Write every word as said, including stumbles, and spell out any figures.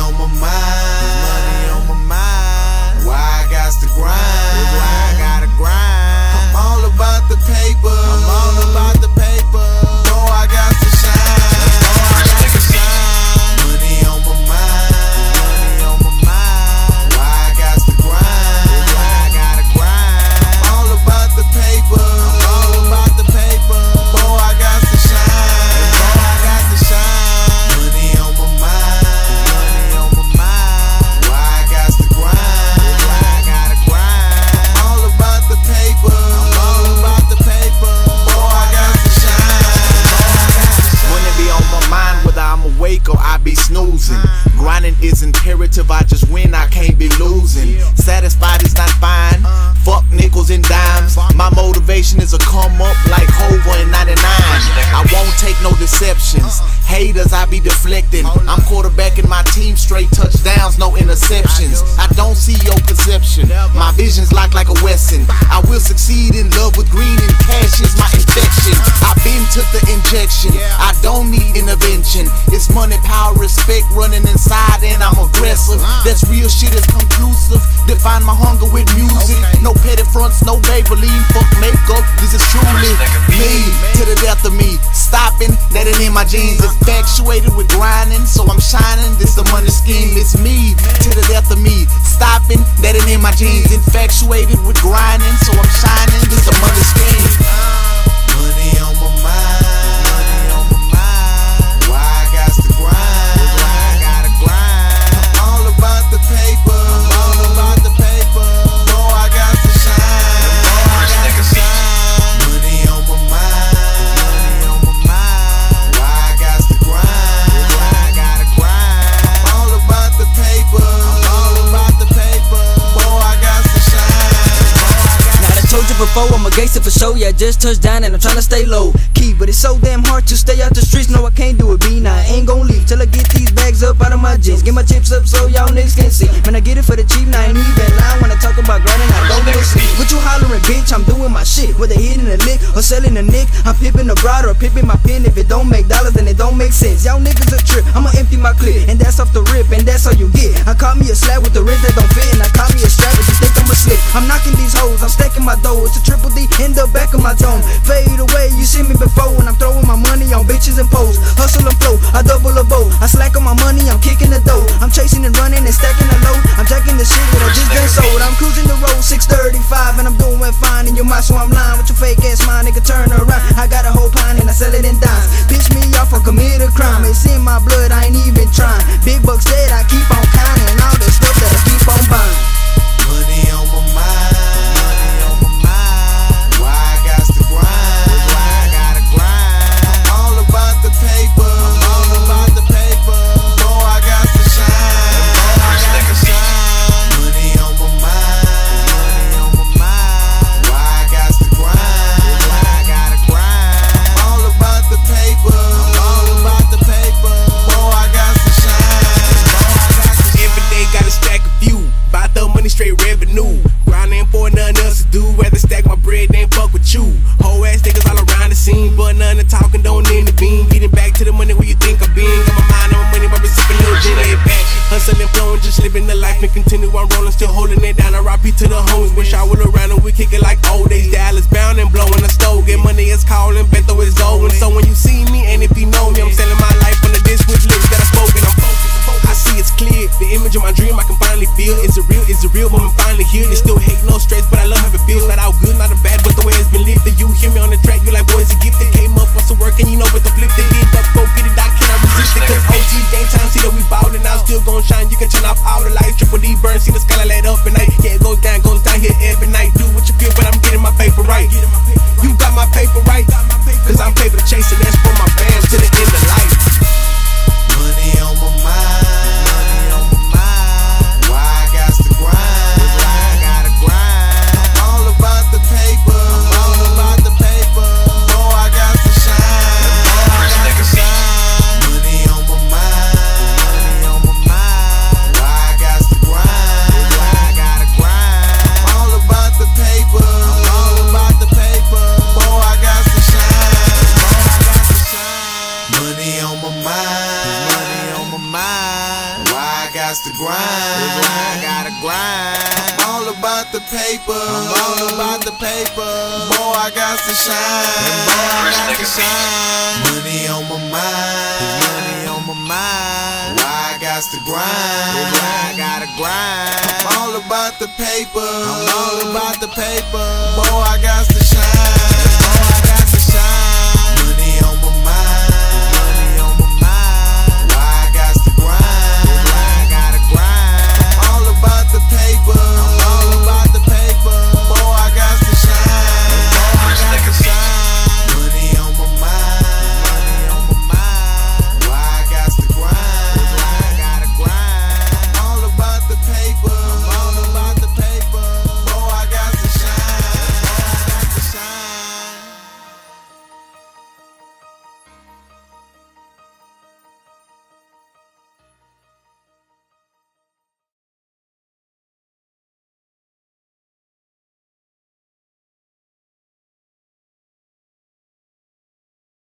on my mind. Money on my mind. Why I got to grind? That's why I gotta grind. I'm all about the paper. I'm all about the paper. No, I got to shine. No, I got to shine. Money on my mind. Money on my mind. Why I got to grind? That's why I gotta grind. I'm all about the paper. I'm all about the paper. Boy, I got to shine. Boy, I got to shine. Money on my mind. Money on my mind. Why I got to grind? That's why I gotta grind. I'm all about the paper. I'm all about the paper. Boy, I got to shine. When it be on my mind, whether I'm awake or I be snoozing. Grinding is imperative, I just win, I can't be losing. Satisfied is not fine, fuck nickels and dimes. My motivation is a come up like Hova in ninety-nine. I won't take no deceptions, haters I be deflecting. I'm quarterbacking my team straight touchdowns, no interceptions. I don't see your perception, my vision's locked like a Wesson. I will succeed in love with green and cash is my infection. I been took the injection, I don't need intervention. It's money, power, respect running inside and I'm aggressive. That's real shit, is conclusive. Define my hunger with music. No petty fronts, no Maybelline, fuck makeup. This is truly me, to the death of me. Stopping, that ain't in my genes. Infatuated with grinding, so I'm shining. This the money scheme, it's me, to the death of me. Stopping, that ain't in my genes. Infatuated with grinding, so I'm shining. This the money scheme. Money on my mind. Money on my mind. Why I got to grind? That's why I gotta grind. I'm all about the paper. I'm all about the paper. No, I got to shine. No, I got to shine. Money on my mind. Money on my mind. Why I got to grind? That's why I gotta grind. I'm all about the paper. I'm all about the paper. Boy, I got to shine. Now I told you before, I'm a gangster for show. Yeah, I just touched down and I'm tryna stay low key, but it's so damn hard to stay out the streets. No, I can't do it, B. Now I ain't gon' leave till I get these bags up out of my jeans. Get my chips up so y'all niggas can see. Man, I get it for the cheap, now I ain't even lying when I talk about grinding. I don't miss it. What you hollering, bitch? I'm doing my shit. Whether hitting a lick or selling a nick, I'm pipping a broad or pipping my pen. If it don't make dollars, then it don't make sense. Y'all niggas a trip. I'ma empty my clip, and that's off the rip, and that's all you get. I caught me a slab with the rims that don't fit, and I caught me a strap if you think I'm a slip. I'm knocking these hoes, I'm stacking my dough. It's a triple D in the back of my dome. Fade away, you see me before when I'm throwing my money on bitches and poles. Hustle and flow, I double a bow. I slack on my money, I'm kicking the dough. I'm chasing and running and stacking the load. I'm jacking the shit that I just done sold. I'm cruising the road six thirty-five and I'm doing fine in your mind, so I'm lying with your fake ass mind, nigga. Turn around, I got a whole pine and I sell it in dimes. Bitch me off, I commit a crime. It's in my blood, I ain't even trying. Big bucks dead, I keep on counting, and all that stuff that I keep on buying. Money on my mind. Money on my mind. Why I got to grind? That's why I gotta grind. I'm all about the paper. I'm all about the paper. Boy, I got to shine. Boy, I got to shine. Money on my mind. Money on my mind. Why I got to grind? That's why I gotta grind. I'm all about the paper. I'm all about the paper. Boy, I got to shine. Boy, I got to shine. Every day gotta stack a few. Buy the money straight revenue. Grinding for nothing else to do. Rather stack my bread than fuck with you. Whole ass niggas all around the scene, but none of talking don't end the bean. Getting back to the money where you think I've been. Got my mind on money, but been sipping little gin laid back. Hustling, flowing, just living the life and continue on rolling, still holding it down. I R I P to the homies. Wish I would around and we kick it like old days. Dallas bound and blowing the stove. Get money is calling, Beto is old. And so when you see me, and if you know me, I'm selling my life on the disc with lyrics that I spoke and I'm focused. I see it's clear, the image of my dream I can finally feel. Is it real? Is it real? But I'm finally here. They still hate, no stress, but I love how it feels. Not out good, not a bad, but the way it's been lifted. You hear me on the track, you like, boy, it's a gift that came up on some work, and you know what the flip they did. Up, go get it, I cannot resist it. Cause O G game time, see that we ballin' out, still gon' shine. You can turn off all the lights, triple D burn, see the sky light up at night. Yeah, it goes down, goes down here every night. Do what you feel, but I'm getting my paper right. You got my paper right, cause I'm paper chasing, that's for my fans to the end of life. Money on my mind. Money on my mind. Why I got to grind? That's why I gotta grind. I'm all about the paper. I'm all about the paper. Boy, I got to shine. Boy, I got to shine. Money on my mind. Money on my mind. Why I got to grind? That's why I gotta grind. I'm all about the paper. I'm all about the paper. Boy, I got to shine. Boy, I got to shine. Money on my mind. Money on my mind. Why I got got to grind. That's why I gotta grind. I'm all about the paper. I'm all about the paper. Boy, I got to shine. Boy, I got to shine. Money on my mind. Money on my mind. Why I got to grind. That's why I gotta grind. I'm all about the paper. I'm all about the paper. Boy, I got to shine.